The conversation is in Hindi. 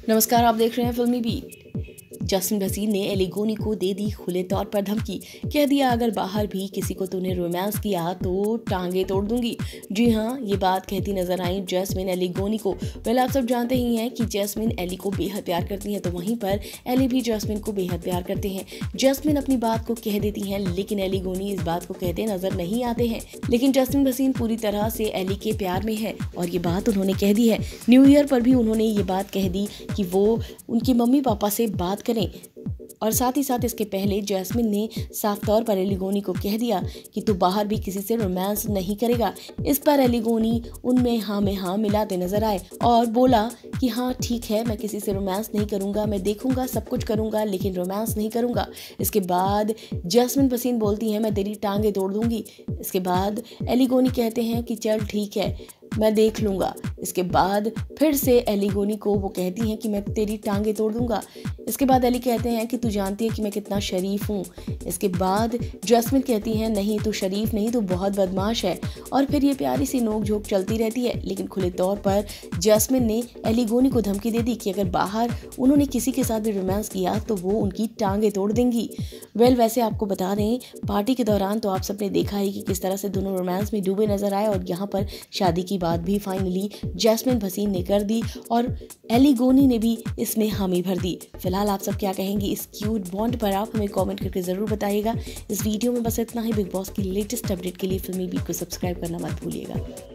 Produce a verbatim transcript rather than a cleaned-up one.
नमस्कार, आप देख रहे हैं फिल्मी बीट। जस्टिन भसीन ने एली गोनी को दे दी खुले तौर पर धमकी। कह दिया अगर बाहर भी किसी को तूने रोमांस किया तो टांगे तोड़ दूंगी। जी हाँ, ये बात कहती नजर आई जैस्मिन एली गोनी को। पहले आप सब जानते ही हैं कि जैस्मिन एली को बेहद प्यार करती हैं, तो वहीं पर एली भी जैस्मिन को बेहद प्यार करते हैं। जैस्मिन अपनी बात को कह देती हैं, लेकिन एली गोनी इस बात को कहते नजर नहीं आते हैं। लेकिन जस्टिन भसीन पूरी तरह से एली के प्यार में है और ये बात उन्होंने कह दी है। न्यू ईयर पर भी उन्होंने ये बात कह दी कि वो उनकी मम्मी पापा से बात करें। और साथ ही साथ इसके पहले जैस्मिन ने साफ तौर पर एली गोनी को कह दिया कि तू बाहर भी किसी से रोमांस नहीं करेगा। इस पर एली गोनी उनमें हाँ में हाँ मिलाते नजर आए और बोला कि हाँ ठीक है, मैं किसी से रोमांस नहीं करूंगा, मैं देखूंगा, सब कुछ करूंगा, लेकिन रोमांस नहीं करूंगा। इसके बाद जैस्मिन भसीन बोलती हैं मैं तेरी टांगे तोड़ दूंगी। इसके बाद एली गोनी कहते हैं कि चल ठीक है, मैं देख लूंगा। इसके बाद फिर से एली गोनी को वो कहती हैं कि मैं तेरी टांगे तोड़ दूंगा। इसके बाद एली कहते हैं कि तू जानती है कि मैं कितना शरीफ हूँ। इसके बाद जैस्मिन कहती हैं नहीं, तू शरीफ नहीं, तू बहुत बदमाश है। और फिर ये प्यारी सी नोक झोंक चलती रहती है, लेकिन खुले तौर पर जैस्मिन ने एली गोनी को धमकी दे दी कि अगर बाहर उन्होंने किसी के साथ भी रोमांस किया तो वो उनकी टांगे तोड़ देंगी। वेल वैसे आपको बता दें, पार्टी के दौरान तो आप सबने देखा ही कि किस तरह से दोनों रोमांस में डूबे नजर आए और यहाँ पर शादी की बात भी फाइनली जैस्मिन भसीन ने कर दी और एली गोनी ने भी इसमें हामी भर दी। फिलहाल आप सब क्या कहेंगी इस क्यूट बॉन्ड पर, आप हमें कमेंट करके जरूर बताइएगा। इस वीडियो में बस इतना ही। बिग बॉस की लेटेस्ट अपडेट के लिए फिल्मी बीट को सब्सक्राइब करना मत भूलिएगा।